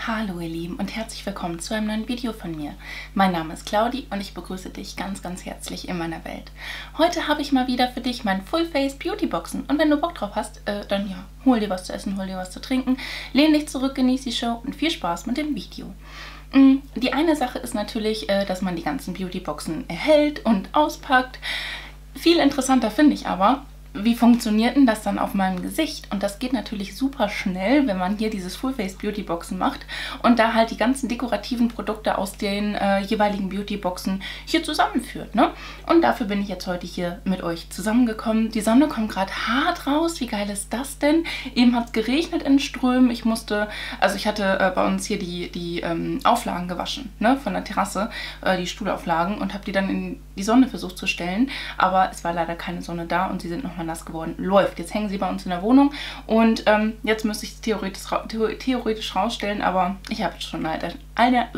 Hallo ihr Lieben und herzlich willkommen zu einem neuen Video von mir. Mein Name ist Claudi und ich begrüße dich ganz, ganz herzlich in meiner Welt. Heute habe ich mal wieder für dich mein Full Face Beauty Boxen und wenn du Bock drauf hast, dann ja, hol dir was zu essen, hol dir was zu trinken, lehn dich zurück, genieß die Show und viel Spaß mit dem Video. Die eine Sache ist natürlich, dass man die ganzen Beauty Boxen erhält und auspackt. Viel interessanter finde ich aber, wie funktioniert denn das dann auf meinem Gesicht? Und das geht natürlich super schnell, wenn man hier dieses Full Face Beauty Boxen macht und da halt die ganzen dekorativen Produkte aus den jeweiligen Beauty Boxen hier zusammenführt, ne? Und dafür bin ich jetzt heute hier mit euch zusammengekommen. Die Sonne kommt gerade hart raus. Wie geil ist das denn? Eben hat es geregnet in Strömen. Ich hatte bei uns hier die Auflagen gewaschen, ne? Von der Terrasse, die Stuhlauflagen und habe die dann in die Sonne versucht zu stellen. Aber es war leider keine Sonne da und sie sind nochmal nass geworden. Läuft. Jetzt hängen sie bei uns in der Wohnung und jetzt müsste ich es theoretisch rausstellen, aber ich habe schon eine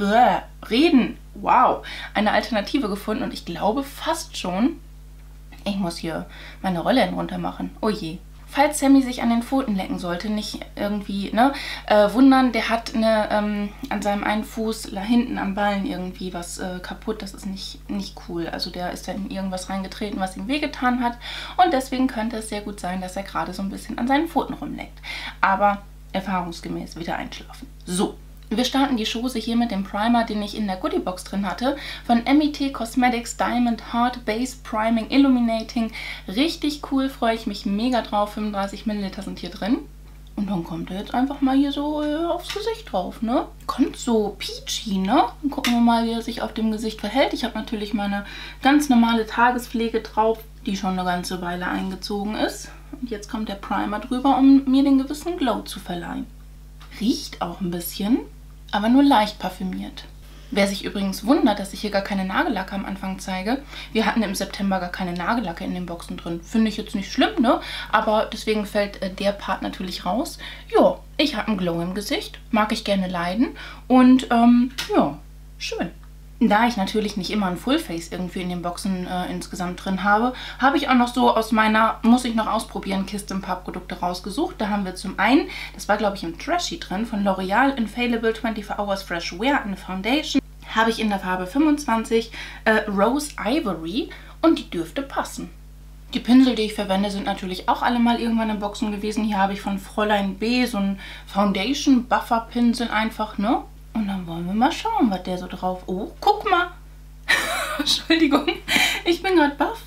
Alternative gefunden und ich glaube fast schon, ich muss hier meine Rollladen runter machen. Oh je. Falls Sammy sich an den Pfoten lecken sollte, nicht irgendwie, wundern, der hat an seinem einen Fuß da hinten am Ballen irgendwie was kaputt. Das ist nicht cool. Also der ist da in irgendwas reingetreten, was ihm wehgetan hat. Und deswegen könnte es sehr gut sein, dass er gerade so ein bisschen an seinen Pfoten rumleckt. Aber erfahrungsgemäß wieder einschlafen. So. Wir starten die Chose hier mit dem Primer, den ich in der Goodiebox drin hatte, von MIT Cosmetics Diamond Hard Base Priming Illuminating. Richtig cool, freue ich mich mega drauf. 35 ml sind hier drin. Und dann kommt er jetzt einfach mal hier so aufs Gesicht drauf, ne? Kommt so peachy, ne? Dann gucken wir mal, wie er sich auf dem Gesicht verhält. Ich habe natürlich meine ganz normale Tagespflege drauf, die schon eine ganze Weile eingezogen ist. Und jetzt kommt der Primer drüber, um mir den gewissen Glow zu verleihen. Riecht auch ein bisschen, aber nur leicht parfümiert. Wer sich übrigens wundert, dass ich hier gar keine Nagellacke am Anfang zeige, wir hatten im September gar keine Nagellacke in den Boxen drin. Finde ich jetzt nicht schlimm, ne? Aber deswegen fällt der Part natürlich raus. Ja, ich habe einen Glow im Gesicht, mag ich gerne leiden und ja, schön. Da ich natürlich nicht immer ein Fullface irgendwie in den Boxen insgesamt drin habe, habe ich auch noch so aus meiner muss ich noch ausprobieren Kiste ein paar Produkte rausgesucht. Da haben wir zum einen, das war glaube ich im Trashy drin, von L'Oreal Infallible 24 Hours Fresh Wear, eine Foundation. Habe ich in der Farbe 25 Rose Ivory und die dürfte passen. Die Pinsel, die ich verwende, sind natürlich auch alle mal irgendwann in Boxen gewesen. Hier habe ich von Fräulein B so einen Foundation Buffer Pinsel einfach, ne? Und dann wollen wir mal schauen, was der so drauf... Oh, guck mal! Entschuldigung, ich bin gerade baff.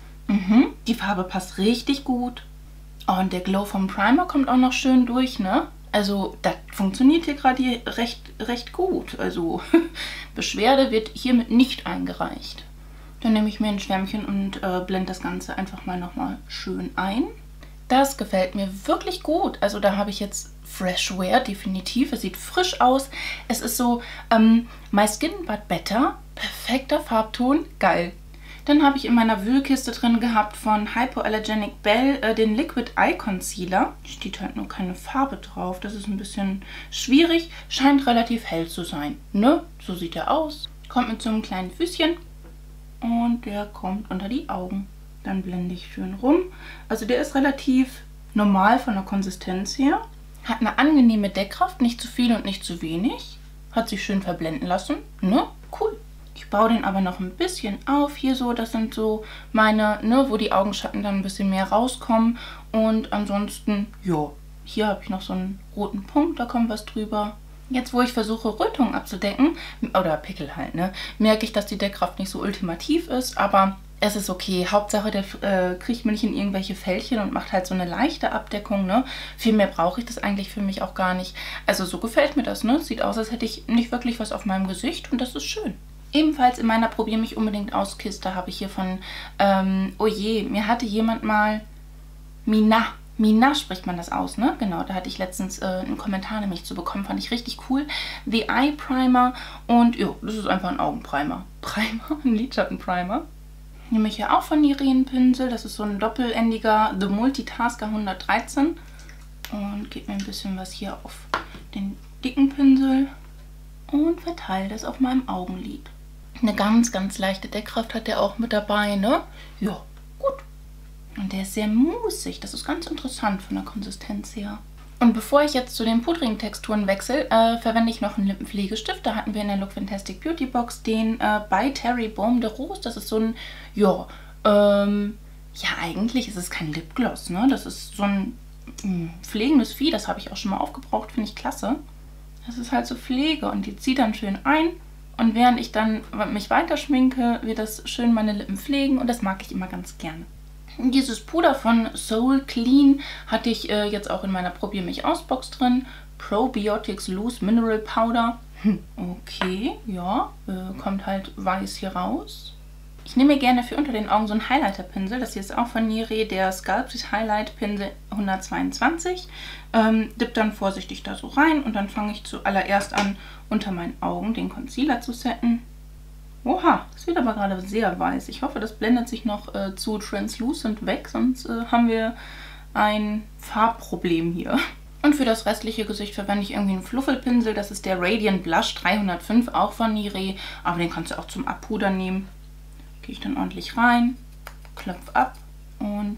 Die Farbe passt richtig gut. Oh, und der Glow vom Primer kommt auch noch schön durch, ne? Also, das funktioniert hier gerade recht gut. Also, Beschwerde wird hiermit nicht eingereicht. Dann nehme ich mir ein Schwämmchen und blende das Ganze einfach mal nochmal schön ein. Das gefällt mir wirklich gut. Also, da habe ich jetzt Fresh Wear, definitiv. Es sieht frisch aus. Es ist so, My Skin But Better. Perfekter Farbton. Geil. Dann habe ich in meiner Wühlkiste drin gehabt von Hypoallergenic Belle den Liquid Eye Concealer. Steht halt nur keine Farbe drauf. Das ist ein bisschen schwierig. Scheint relativ hell zu sein. Ne? So sieht er aus. Kommt mit so einem kleinen Füßchen. Und der kommt unter die Augen. Dann blende ich schön rum. Also der ist relativ normal von der Konsistenz her. Hat eine angenehme Deckkraft, nicht zu viel und nicht zu wenig. Hat sich schön verblenden lassen. Ne? Cool. Ich baue den aber noch ein bisschen auf. Hier so, das sind so meine, ne, wo die Augenschatten dann ein bisschen mehr rauskommen. Und ansonsten, ja, hier habe ich noch so einen roten Punkt, da kommt was drüber. Jetzt, wo ich versuche, Rötungen abzudecken, oder Pickel halt, ne, merke ich, dass die Deckkraft nicht so ultimativ ist, aber es ist okay. Hauptsache, der kriegt mir nicht in irgendwelche Fältchen und macht halt so eine leichte Abdeckung, ne. Viel mehr brauche ich das eigentlich für mich auch gar nicht. Also so gefällt mir das, ne. Sieht aus, als hätte ich nicht wirklich was auf meinem Gesicht und das ist schön. Ebenfalls in meiner Probier mich unbedingt aus Kiste habe ich hier von, oh je, mir hatte jemand mal, Mina spricht man das aus, ne? Genau, da hatte ich letztens einen Kommentar nämlich zu bekommen, fand ich richtig cool. The Eye Primer und ja, das ist einfach ein Augenprimer. Ein Lidschattenprimer. Nehme ich hier auch von Irene Pinsel, das ist so ein doppelendiger The Multitasker 113 und gebe mir ein bisschen was hier auf den dicken Pinsel und verteile das auf meinem Augenlid. Eine ganz, ganz leichte Deckkraft hat der auch mit dabei, ne? Ja, gut. Und der ist sehr musig. Das ist ganz interessant von der Konsistenz her. Und bevor ich jetzt zu den pudrigen Texturen wechsle, verwende ich noch einen Lippenpflegestift. Da hatten wir in der Look Fantastic Beauty Box den bei Terry Baume de Rose. Das ist so ein, ja, ja, eigentlich ist es kein Lipgloss, ne? Das ist so ein pflegendes Vieh. Das habe ich auch schon mal aufgebraucht, finde ich klasse. Das ist halt so Pflege und die zieht dann schön ein. Und während ich dann mich weiter schminke, wird das schön meine Lippen pflegen und das mag ich immer ganz gerne. Dieses Puder von Soul Clean hatte ich jetzt auch in meiner Probier mich aus Box drin. Probiotics Loose Mineral Powder. Okay, ja, kommt halt weiß hier raus. Ich nehme mir gerne für unter den Augen so einen Highlighter-Pinsel. Das hier ist auch von Nire, der Sculpted Highlight Pinsel 122. Dipp dann vorsichtig da so rein und dann fange ich zuallererst an, unter meinen Augen den Concealer zu setten. Oha, das wird aber gerade sehr weiß. Ich hoffe, das blendet sich noch zu translucent weg, sonst haben wir ein Farbproblem hier. Und für das restliche Gesicht verwende ich irgendwie einen Fluffelpinsel. Das ist der Radiant Blush 305, auch von Nire. Aber den kannst du auch zum Abpudern nehmen. Gehe ich dann ordentlich rein, klopfe ab und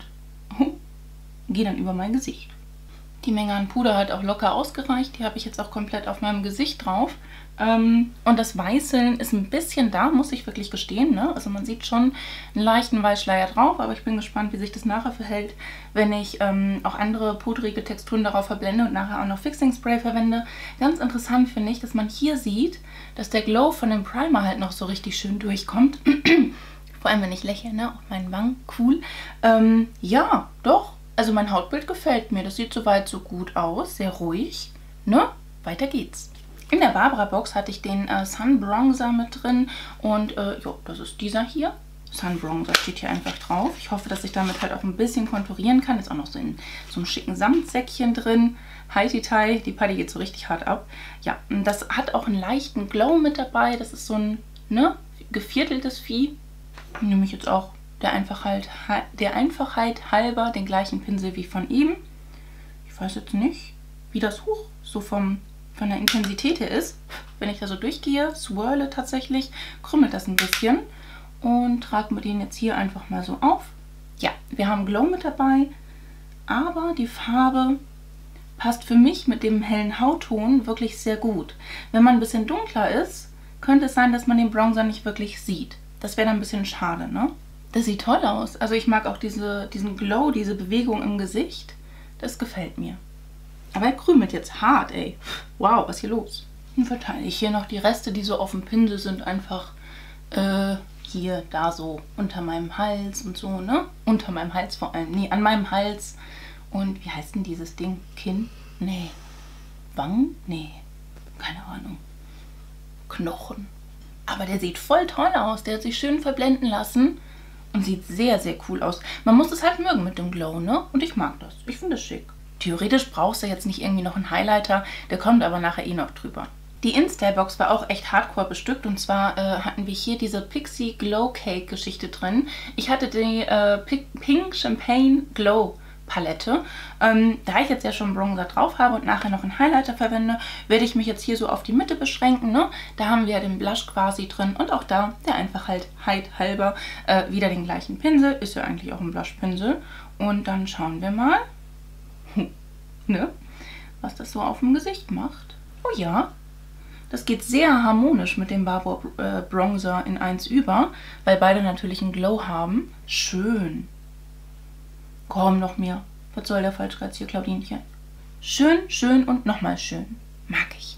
gehe dann über mein Gesicht. Die Menge an Puder hat auch locker ausgereicht. Die habe ich jetzt auch komplett auf meinem Gesicht drauf. Und das Weißeln ist ein bisschen da, muss ich wirklich gestehen, ne? Also man sieht schon einen leichten Weißschleier drauf, aber ich bin gespannt, wie sich das nachher verhält, wenn ich auch andere pudrige Texturen darauf verblende und nachher auch noch Fixing Spray verwende. Ganz interessant finde ich, dass man hier sieht, dass der Glow von dem Primer halt noch so richtig schön durchkommt. Vor allem, wenn ich lächle, ne? Auf meinen Wangen, cool. Ja, doch. Also mein Hautbild gefällt mir. Das sieht soweit so gut aus. Sehr ruhig. Ne? Weiter geht's. In der Barbara Box hatte ich den Sun Bronzer mit drin. Und ja, das ist dieser hier. Sun Bronzer steht hier einfach drauf. Ich hoffe, dass ich damit halt auch ein bisschen konturieren kann. Ist auch noch so in so einem schicken Samtsäckchen drin. Hi-Ti-Tai. Die Paddy geht so richtig hart ab. Ja, das hat auch einen leichten Glow mit dabei. Das ist so ein, ne, gevierteltes Vieh. Nehme ich jetzt auch der Einfachheit halber den gleichen Pinsel wie von eben. Ich weiß jetzt nicht, wie das so von der Intensität her ist. Wenn ich da so durchgehe, swirle tatsächlich, krümmelt das ein bisschen. Und trage mir den jetzt hier einfach mal so auf. Ja, wir haben Glow mit dabei, aber die Farbe passt für mich mit dem hellen Hautton wirklich sehr gut. Wenn man ein bisschen dunkler ist, könnte es sein, dass man den Bronzer nicht wirklich sieht. Das wäre dann ein bisschen schade, ne? Das sieht toll aus. Also ich mag auch diesen Glow, diese Bewegung im Gesicht. Das gefällt mir. Aber er krümelt jetzt hart, ey. Wow, was ist hier los? Dann verteile ich hier noch die Reste, die so auf dem Pinsel sind, einfach hier, da so unter meinem Hals und so, ne? Unter meinem Hals vor allem. Nee, an meinem Hals. Und wie heißt denn dieses Ding? Kinn? Nee. Wangen? Nee. Keine Ahnung. Knochen. Aber der sieht voll toll aus. Der hat sich schön verblenden lassen. Und sieht sehr, sehr cool aus. Man muss es halt mögen mit dem Glow, ne? Und ich mag das. Ich finde das schick. Theoretisch brauchst du jetzt nicht irgendwie noch einen Highlighter. Der kommt aber nachher eh noch drüber. Die Install-Box war auch echt hardcore bestückt. Und zwar hatten wir hier diese Pixie Glow Cake Geschichte drin. Ich hatte die Pink Champagne Glow Palette. Da ich jetzt ja schon einen Bronzer drauf habe und nachher noch einen Highlighter verwende, werde ich mich jetzt hier so auf die Mitte beschränken. Ne? Da haben wir ja den Blush quasi drin und auch da der Einfachheit halber wieder den gleichen Pinsel. Ist ja eigentlich auch ein Blushpinsel. Und dann schauen wir mal, ne? Was das so auf dem Gesicht macht. Oh ja, das geht sehr harmonisch mit dem Barbara Bronzer in 1 über, weil beide natürlich einen Glow haben. Schön. Komm, noch mehr. Was soll der Falschreiz hier, Claudinchen? Schön, schön und nochmal schön. Mag ich.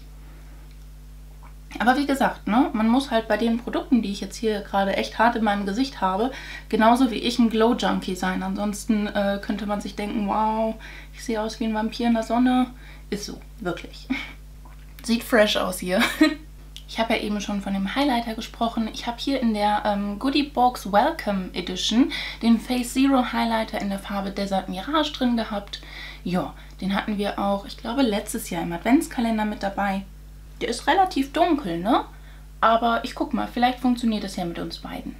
Aber wie gesagt, ne, man muss halt bei den Produkten, die ich jetzt hier gerade echt hart in meinem Gesicht habe, genauso wie ich ein Glow-Junkie sein. Ansonsten könnte man sich denken, wow, ich sehe aus wie ein Vampir in der Sonne. Ist so, wirklich. Sieht fresh aus hier. Ich habe ja eben schon von dem Highlighter gesprochen. Ich habe hier in der Goodie Box Welcome Edition den Face Zero Highlighter in der Farbe Desert Mirage drin gehabt. Ja, den hatten wir auch, ich glaube, letztes Jahr im Adventskalender mit dabei. Der ist relativ dunkel, ne? Aber ich guck mal, vielleicht funktioniert das ja mit uns beiden.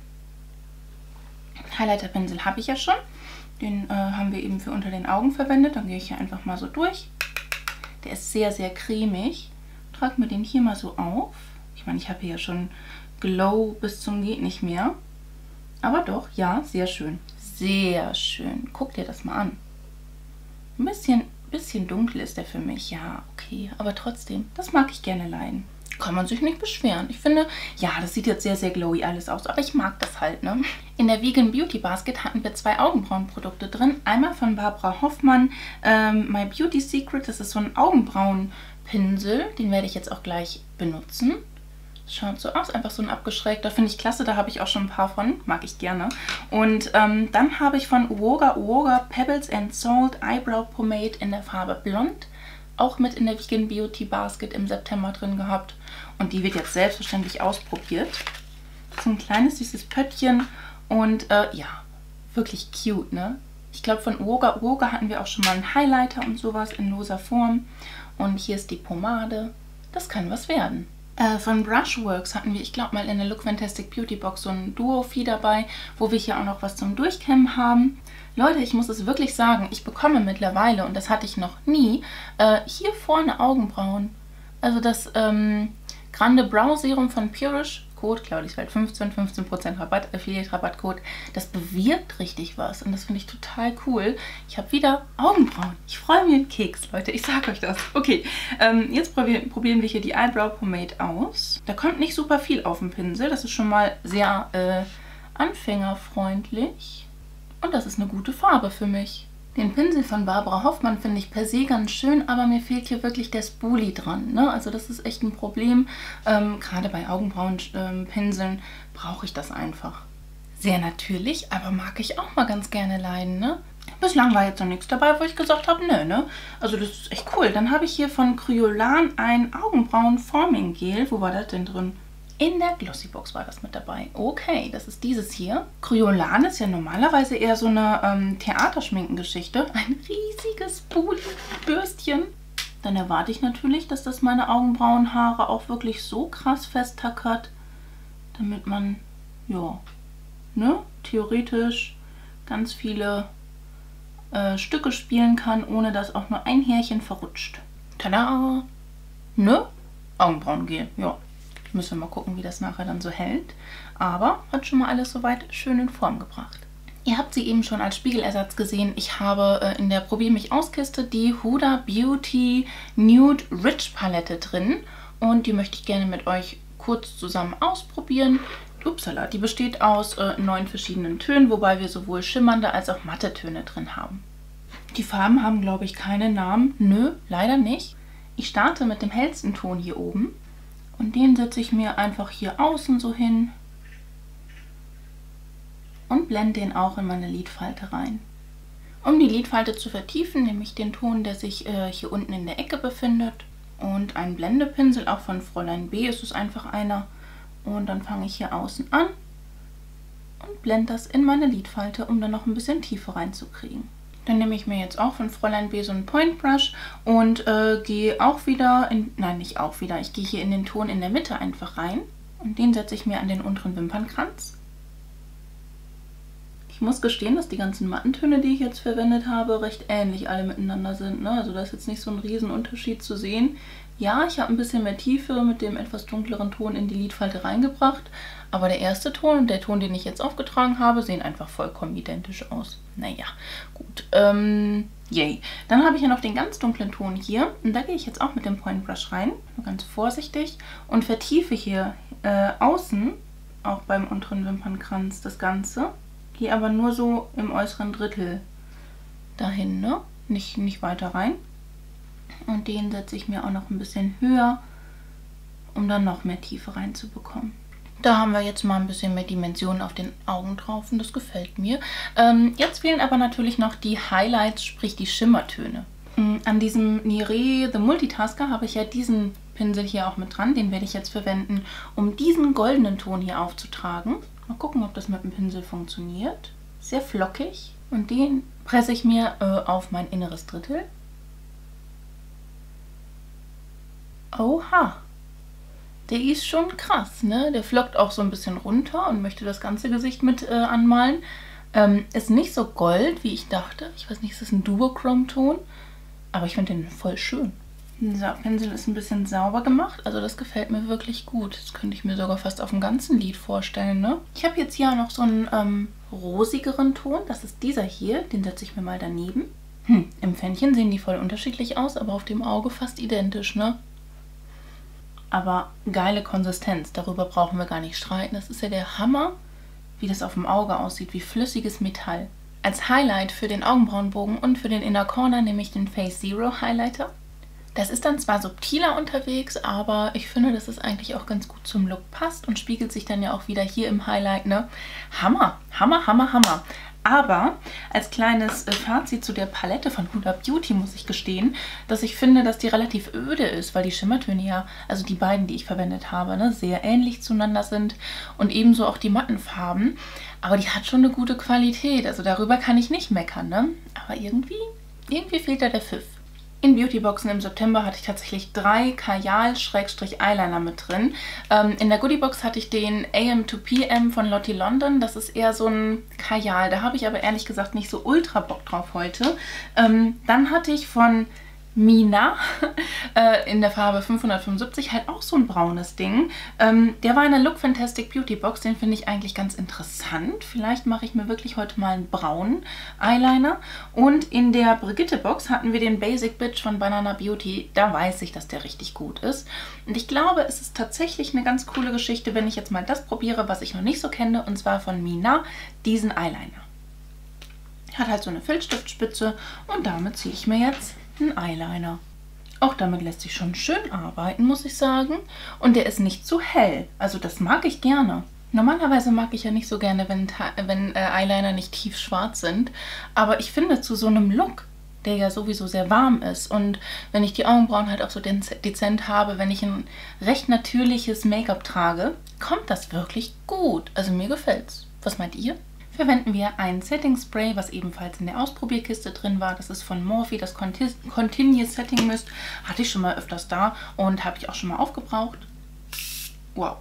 Highlighter-Pinsel habe ich ja schon. Den haben wir eben für unter den Augen verwendet. Dann gehe ich hier einfach mal so durch. Der ist sehr, sehr cremig. Trage mir den hier mal so auf. Ich meine, ich habe hier ja schon Glow bis zum geht nicht mehr. Aber doch, ja, sehr schön. Sehr schön. Guck dir das mal an. Ein bisschen Bisschen dunkel ist der für mich, ja, okay. Aber trotzdem, das mag ich gerne leiden. Kann man sich nicht beschweren. Ich finde, ja, das sieht jetzt sehr, sehr glowy alles aus, aber ich mag das halt, ne? In der Vegan Beauty Basket hatten wir 2 Augenbrauenprodukte drin. Einmal von Barbara Hoffmann, My Beauty Secret. Das ist so ein Augenbrauenpinsel. Den werde ich jetzt auch gleich benutzen. Schaut so aus, einfach so ein abgeschrägter. Finde ich klasse, da habe ich auch schon ein paar von. Mag ich gerne. Und dann habe ich von Uoga Pebbles and Salt Eyebrow Pomade in der Farbe Blond. Auch mit in der Vegan Beauty Basket im September drin gehabt. Und die wird jetzt selbstverständlich ausprobiert. So ein kleines süßes Pöttchen. Und ja, wirklich cute, ne? Ich glaube von Uoga hatten wir auch schon mal einen Highlighter und sowas in loser Form. Und hier ist die Pomade. Das kann was werden. Von Brushworks hatten wir, ich glaube mal in der Look Fantastic Beauty Box so ein Duo-Vieh dabei, wo wir hier auch noch was zum Durchkämmen haben. Leute, ich muss es wirklich sagen, ich bekomme mittlerweile, und das hatte ich noch nie, hier vorne Augenbrauen. Also das Grande Brow Serum von Purish, Code Claudieswelt 15% Rabatt, Affiliate-Rabattcode, das bewirkt richtig was und das finde ich total cool. Ich habe wieder Augenbrauen. Ich freue mich einen Keks, Leute, ich sage euch das. Okay, jetzt probieren wir hier die Eyebrow Pomade aus. Da kommt nicht super viel auf den Pinsel, das ist schon mal sehr anfängerfreundlich und das ist eine gute Farbe für mich. Den Pinsel von Barbara Hoffmann finde ich per se ganz schön, aber mir fehlt hier wirklich der Spoolie dran, ne? Also das ist echt ein Problem. Gerade bei Augenbrauenpinseln brauche ich das einfach. Sehr natürlich, aber mag ich auch mal ganz gerne leiden, ne? Bislang war jetzt noch nichts dabei, wo ich gesagt habe, nö, ne? Also das ist echt cool. Dann habe ich hier von Kryolan ein Augenbrauen-Forming-Gel. Wo war das denn drin? In der Glossybox war das mit dabei. Okay, das ist dieses hier. Kryolan ist ja normalerweise eher so eine Theaterschminkengeschichte. Ein riesiges Bürstchen. Dann erwarte ich natürlich, dass das meine Augenbrauenhaare auch wirklich so krass festtackert, damit man, ja, ne, theoretisch ganz viele Stücke spielen kann, ohne dass auch nur ein Härchen verrutscht. Tada! Ne? Augenbrauengel, ja. Müssen wir mal gucken, wie das nachher dann so hält. Aber hat schon mal alles soweit schön in Form gebracht. Ihr habt sie eben schon als Spiegelersatz gesehen. Ich habe in der Probier mich aus Kiste die Huda Beauty Nude Rich Palette drin. Und die möchte ich gerne mit euch kurz zusammen ausprobieren. Upsala, die besteht aus 9 verschiedenen Tönen, wobei wir sowohl schimmernde als auch matte Töne drin haben. Die Farben haben, glaube ich, keine Namen. Nö, leider nicht. Ich starte mit dem hellsten Ton hier oben. Und den setze ich mir einfach hier außen so hin und blende den auch in meine Lidfalte rein. Um die Lidfalte zu vertiefen, nehme ich den Ton, der sich hier unten in der Ecke befindet. Und einen Blendepinsel, auch von Fräulein B ist es einfach einer. Und dann fange ich hier außen an und blende das in meine Lidfalte, um dann noch ein bisschen Tiefe reinzukriegen. Dann nehme ich mir jetzt auch von Fräulein B so einen Point Brush und gehe auch wieder in, nein, nicht auch wieder, ich gehe hier in den Ton in der Mitte einfach rein und den setze ich mir an den unteren Wimpernkranz. Ich muss gestehen, dass die ganzen Mattentöne, die ich jetzt verwendet habe, recht ähnlich alle miteinander sind, ne? Also da ist jetzt nicht so ein Riesenunterschied zu sehen. Ja, ich habe ein bisschen mehr Tiefe mit dem etwas dunkleren Ton in die Lidfalte reingebracht, aber der erste Ton und der Ton, den ich jetzt aufgetragen habe, sehen einfach vollkommen identisch aus. Naja, gut. Yay. Dann habe ich ja noch den ganz dunklen Ton hier und da gehe ich jetzt auch mit dem Point Brush rein, nur ganz vorsichtig und vertiefe hier außen, auch beim unteren Wimpernkranz, das Ganze. Gehe aber nur so im äußeren Drittel dahin, ne? Nicht weiter rein. Und den setze ich mir auch noch ein bisschen höher, um dann noch mehr Tiefe reinzubekommen. Da haben wir jetzt mal ein bisschen mehr Dimensionen auf den Augen drauf und das gefällt mir. Jetzt fehlen aber natürlich noch die Highlights, sprich die Schimmertöne. An diesem Niré The Multitasker habe ich ja diesen Pinsel hier auch mit dran. Den werde ich jetzt verwenden, um diesen goldenen Ton hier aufzutragen. Mal gucken, ob das mit dem Pinsel funktioniert. Sehr flockig. Und den presse ich mir auf mein inneres Drittel. Oha! Der ist schon krass, ne? Der flockt auch so ein bisschen runter und möchte das ganze Gesicht mit anmalen. Ist nicht so gold, wie ich dachte. Ich weiß nicht, ist das ein Duochrome-Ton? Aber ich finde den voll schön. Dieser Pinsel ist ein bisschen sauber gemacht, also das gefällt mir wirklich gut. Das könnte ich mir sogar fast auf dem ganzen Lid vorstellen, ne? Ich habe jetzt hier noch so einen rosigeren Ton, das ist dieser hier, den setze ich mir mal daneben. Im Pfännchen sehen die voll unterschiedlich aus, aber auf dem Auge fast identisch, ne? Aber geile Konsistenz, darüber brauchen wir gar nicht streiten. Das ist ja der Hammer, wie das auf dem Auge aussieht, wie flüssiges Metall. Als Highlight für den Augenbrauenbogen und für den Inner Corner nehme ich den Face Zero Highlighter. Das ist dann zwar subtiler unterwegs, aber ich finde, dass es eigentlich auch ganz gut zum Look passt und spiegelt sich dann ja auch wieder hier im Highlight, ne? Hammer, Hammer, Hammer, Hammer. Aber als kleines Fazit zu der Palette von Huda Beauty muss ich gestehen, dass ich finde, dass die relativ öde ist, weil die Schimmertöne ja, also die beiden, die ich verwendet habe, ne, sehr ähnlich zueinander sind und ebenso auch die matten Farben. Aber die hat schon eine gute Qualität, also darüber kann ich nicht meckern, ne? Aber irgendwie fehlt da der Pfiff. In Beautyboxen im September hatte ich tatsächlich 3 Kajal-Eyeliner mit drin. In der Goodiebox hatte ich den AM to PM von Lottie London. Das ist eher so ein Kajal. Da habe ich aber ehrlich gesagt nicht so ultra Bock drauf heute. Dann hatte ich von Mina in der Farbe 575 halt auch so ein braunes Ding. Der war in der Look Fantastic Beauty Box, den finde ich eigentlich ganz interessant. Vielleicht mache ich mir wirklich heute mal einen braunen Eyeliner. Und in der Brigitte Box hatten wir den Basic Bitch von Banana Beauty. Da weiß ich, dass der richtig gut ist. Und ich glaube, es ist tatsächlich eine ganz coole Geschichte, wenn ich jetzt mal das probiere, was ich noch nicht so kenne, und zwar von Mina, diesen Eyeliner. Hat halt so eine Filzstiftspitze und damit ziehe ich mir jetzt ein Eyeliner. Auch damit lässt sich schon schön arbeiten, muss ich sagen. Und der ist nicht zu hell. Also das mag ich gerne. Normalerweise mag ich ja nicht so gerne, wenn Eyeliner nicht tiefschwarz sind. Aber ich finde, zu so einem Look, der ja sowieso sehr warm ist, und wenn ich die Augenbrauen halt auch so dezent habe, wenn ich ein recht natürliches Make-up trage, kommt das wirklich gut. Also mir gefällt's. Was meint ihr? Verwenden wir ein Setting Spray, was ebenfalls in der Ausprobierkiste drin war. Das ist von Morphe, das Continuous Setting Mist. Hatte ich schon mal öfters da und habe ich auch schon mal aufgebraucht. Wow.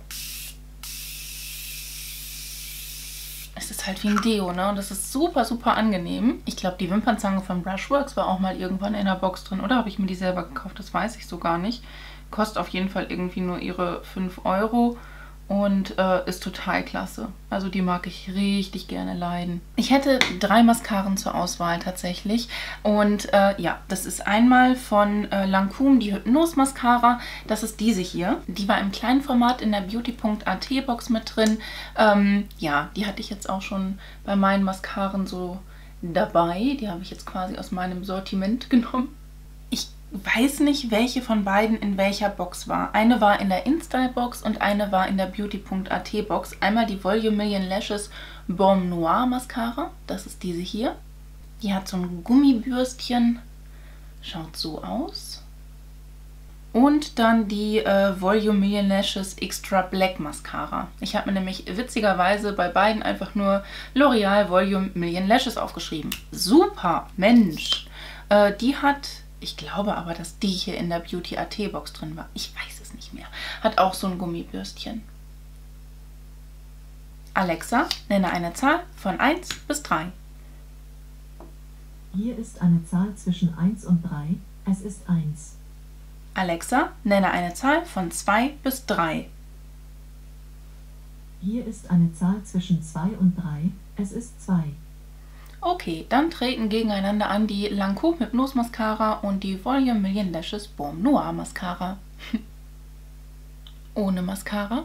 Es ist halt wie ein Deo, ne? Und das ist super, super angenehm. Ich glaube, die Wimpernzange von Brushworks war auch mal irgendwann in der Box drin. Oder habe ich mir die selber gekauft? Das weiß ich so gar nicht. Kostet auf jeden Fall irgendwie nur ihre 5 Euro. Und ist total klasse. Also die mag ich richtig gerne leiden. Ich hätte 3 Mascaren zur Auswahl tatsächlich. Und ja, das ist einmal von Lancôme die Hypnose Mascara. Das ist diese hier. Die war im kleinen Format in der Beauty.at Box mit drin. Ja, die hatte ich jetzt auch schon bei meinen Mascaren so dabei. Die habe ich jetzt quasi aus meinem Sortiment genommen. Ich weiß nicht, welche von beiden in welcher Box war. Eine war in der InStyle Box und eine war in der Beauty.at Box. Einmal die Volume Million Lashes Baume Noir Mascara. Das ist diese hier. Die hat so ein Gummibürstchen. Schaut so aus. Und dann die Volume Million Lashes Extra Black Mascara. Ich habe mir nämlich witzigerweise bei beiden einfach nur L'Oreal Volume Million Lashes aufgeschrieben. Super, Mensch. Die hat... Ich glaube aber, dass die hier in der Beauty.at Box drin war. Ich weiß es nicht mehr. Hat auch so ein Gummibürstchen. Alexa, nenne eine Zahl von 1 bis 3. Hier ist eine Zahl zwischen 1 und 3. Es ist 1. Alexa, nenne eine Zahl von 2 bis 3. Hier ist eine Zahl zwischen 2 und 3. Es ist 2. Okay, dann treten gegeneinander an die Lancôme Hypnose Mascara und die Volume Million Lashes Baume Noir Mascara. Ohne Mascara.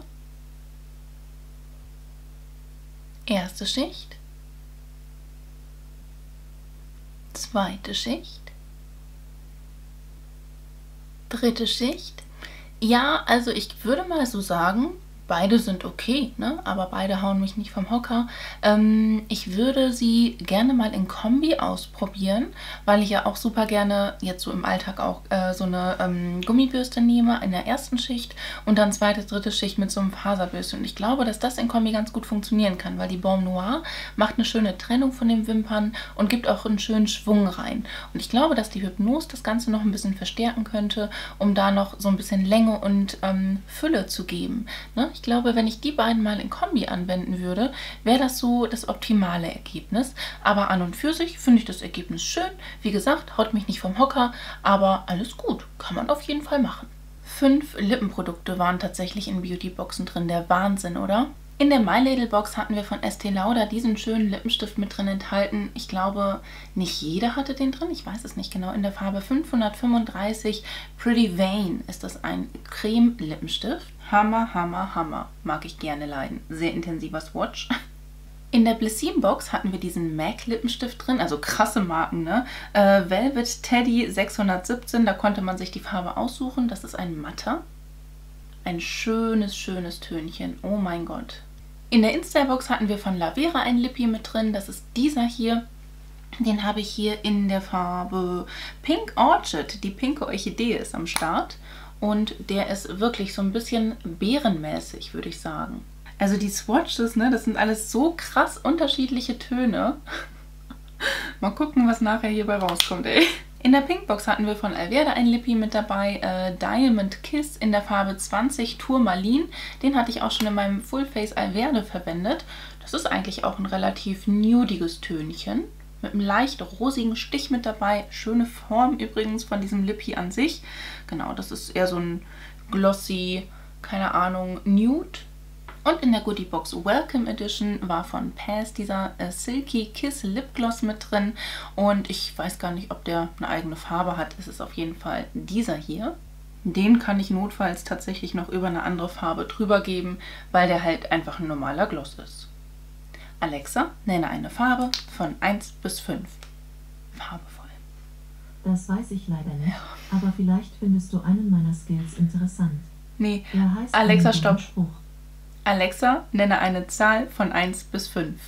Erste Schicht. Zweite Schicht. Dritte Schicht. Ja, also ich würde mal so sagen, beide sind okay, ne? Aber beide hauen mich nicht vom Hocker. Ich würde sie gerne mal in Kombi ausprobieren, weil ich ja auch super gerne jetzt so im Alltag auch so eine Gummibürste nehme in der ersten Schicht und dann zweite, dritte Schicht mit so einem Faserbürste. Und ich glaube, dass das in Kombi ganz gut funktionieren kann, weil die Baume Noir macht eine schöne Trennung von den Wimpern und gibt auch einen schönen Schwung rein. Und ich glaube, dass die Hypnose das Ganze noch ein bisschen verstärken könnte, um da noch so ein bisschen Länge und Fülle zu geben, ne? Ich glaube, wenn ich die beiden mal in Kombi anwenden würde, wäre das so das optimale Ergebnis. Aber an und für sich finde ich das Ergebnis schön. Wie gesagt, haut mich nicht vom Hocker, aber alles gut. Kann man auf jeden Fall machen. 5 Lippenprodukte waren tatsächlich in Beautyboxen drin. Der Wahnsinn, oder? In der My Little Box hatten wir von Estée Lauder diesen schönen Lippenstift mit drin enthalten. Ich glaube, nicht jeder hatte den drin, ich weiß es nicht genau. In der Farbe 535 Pretty Vain ist das ein Creme-Lippenstift. Hammer, Hammer, Hammer. Mag ich gerne leiden. Sehr intensiver Swatch. In der Blissim Box hatten wir diesen MAC Lippenstift drin, also krasse Marken, ne? Velvet Teddy 617, da konnte man sich die Farbe aussuchen. Das ist ein matter. Ein schönes, schönes Tönchen. Oh mein Gott. In der Insta-Box hatten wir von Lavera ein Lippi mit drin. Das ist dieser hier. Den habe ich hier in der Farbe Pink Orchid. Die pinke Orchidee ist am Start. Und der ist wirklich so ein bisschen beerenmäßig, würde ich sagen. Also die Swatches, ne, das sind alles so krass unterschiedliche Töne. Mal gucken, was nachher hierbei rauskommt, ey. In der Pinkbox hatten wir von Alverde ein Lippi mit dabei, Diamond Kiss in der Farbe 20 Tourmaline. Den hatte ich auch schon in meinem Full Face Alverde verwendet. Das ist eigentlich auch ein relativ nudiges Tönchen. Mit einem leicht rosigen Stich mit dabei. Schöne Form übrigens von diesem Lippi an sich. Genau, das ist eher so ein glossy, keine Ahnung, Nude. Und in der Goodie Box Welcome Edition war von Pass dieser Silky Kiss Lip Gloss mit drin. Und ich weiß gar nicht, ob der eine eigene Farbe hat. Es ist auf jeden Fall dieser hier. Den kann ich notfalls tatsächlich noch über eine andere Farbe drüber geben, weil der halt einfach ein normaler Gloss ist. Alexa, nenne eine Farbe von 1 bis 5. Farbevoll. Das weiß ich leider nicht, aber vielleicht findest du einen meiner Skills interessant. Nee, Er heißt Alexa, einen stopp. Spruch. Alexa, nenne eine Zahl von 1 bis 5.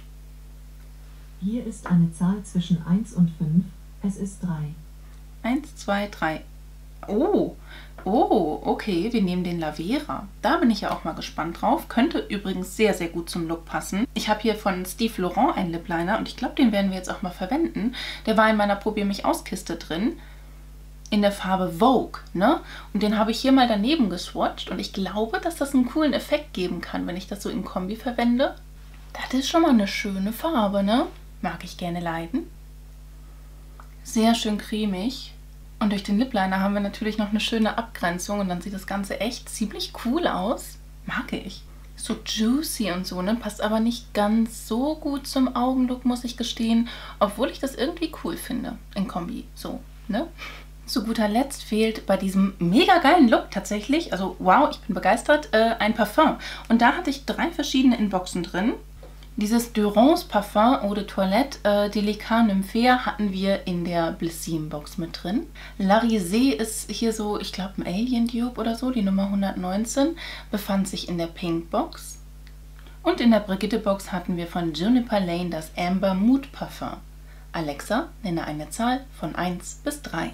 Hier ist eine Zahl zwischen 1 und 5. Es ist 3. 1, 2, 3. Oh, okay, wir nehmen den Lavera. Da bin ich ja auch mal gespannt drauf. Könnte übrigens sehr, sehr gut zum Look passen. Ich habe hier von Steve Laurent einen Lip Liner und ich glaube, den werden wir jetzt auch mal verwenden. Der war in meiner Probier-mich-aus-Kiste drin. In der Farbe Vogue, ne? Und den habe ich hier mal daneben geswatcht und ich glaube, dass das einen coolen Effekt geben kann, wenn ich das so in Kombi verwende. Das ist schon mal eine schöne Farbe, ne? Mag ich gerne leiden. Sehr schön cremig. Und durch den Lip Liner haben wir natürlich noch eine schöne Abgrenzung und dann sieht das Ganze echt ziemlich cool aus. Mag ich. So juicy und so, ne? Passt aber nicht ganz so gut zum Augenlook, muss ich gestehen. Obwohl ich das irgendwie cool finde in Kombi, so, ne? Zu guter Letzt fehlt bei diesem mega geilen Look tatsächlich, also wow, ich bin begeistert, ein Parfum. Und da hatte ich 3 verschiedene Inboxen drin. Dieses Durance Parfum Eau de Toilette Délicat Nymphea hatten wir in der Blissim Box mit drin. La Risée ist hier so, ich glaube ein Alien Dupe oder so, die Nummer 119, befand sich in der Pink Box. Und in der Brigitte Box hatten wir von Juniper Lane das Amber Mood Parfum. Alexa, nenne eine Zahl von 1 bis 3.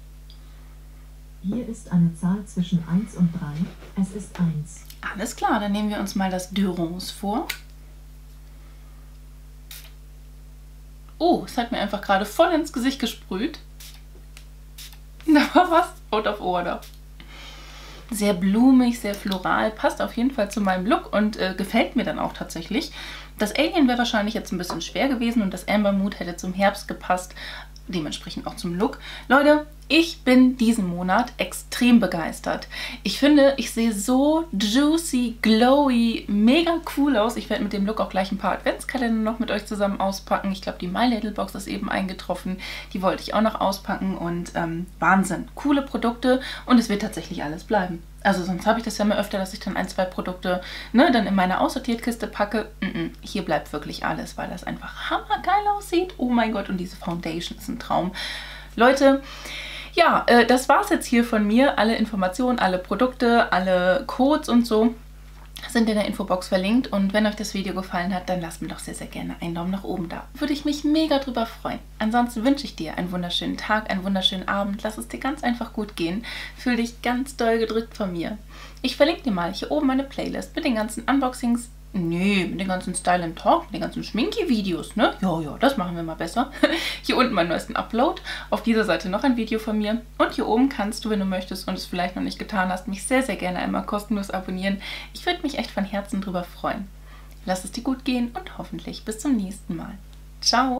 Hier ist eine Zahl zwischen 1 und 3. Es ist 1. Alles klar, dann nehmen wir uns mal das Durance vor. Oh, es hat mir einfach gerade voll ins Gesicht gesprüht. Da war was out of order. Sehr blumig, sehr floral, passt auf jeden Fall zu meinem Look und gefällt mir dann auch tatsächlich. Das Alien wäre wahrscheinlich jetzt ein bisschen schwer gewesen und das Amber Mood hätte zum Herbst gepasst, dementsprechend auch zum Look. Leute, ich bin diesen Monat extrem begeistert. Ich finde, ich sehe so juicy, glowy, mega cool aus. Ich werde mit dem Look auch gleich ein paar Adventskalender noch mit euch zusammen auspacken. Ich glaube, die My Little Box ist eben eingetroffen. Die wollte ich auch noch auspacken und Wahnsinn. Coole Produkte und es wird tatsächlich alles bleiben. Also sonst habe ich das ja immer öfter, dass ich dann 1, 2 Produkte dann in meine Aussortiertkiste packe. Hier bleibt wirklich alles, weil das einfach hammergeil aussieht. Oh mein Gott, und diese Foundation ist ein Traum. Leute, ja, das war's jetzt hier von mir. Alle Informationen, alle Produkte, alle Codes und so sind in der Infobox verlinkt. Und wenn euch das Video gefallen hat, dann lasst mir doch sehr, sehr gerne einen Daumen nach oben da. Würde ich mich mega drüber freuen. Ansonsten wünsche ich dir einen wunderschönen Tag, einen wunderschönen Abend. Lass es dir ganz einfach gut gehen. Fühl dich ganz doll gedrückt von mir. Ich verlinke dir mal hier oben meine Playlist mit den ganzen Unboxings. Nee, mit den ganzen Style and Talk, mit den ganzen Schminki-Videos, ne? Ja, das machen wir mal besser. Hier unten meinen neuesten Upload. Auf dieser Seite noch ein Video von mir. Und hier oben kannst du, wenn du möchtest und es vielleicht noch nicht getan hast, mich sehr, sehr gerne einmal kostenlos abonnieren. Ich würde mich echt von Herzen drüber freuen. Lass es dir gut gehen und hoffentlich bis zum nächsten Mal. Ciao!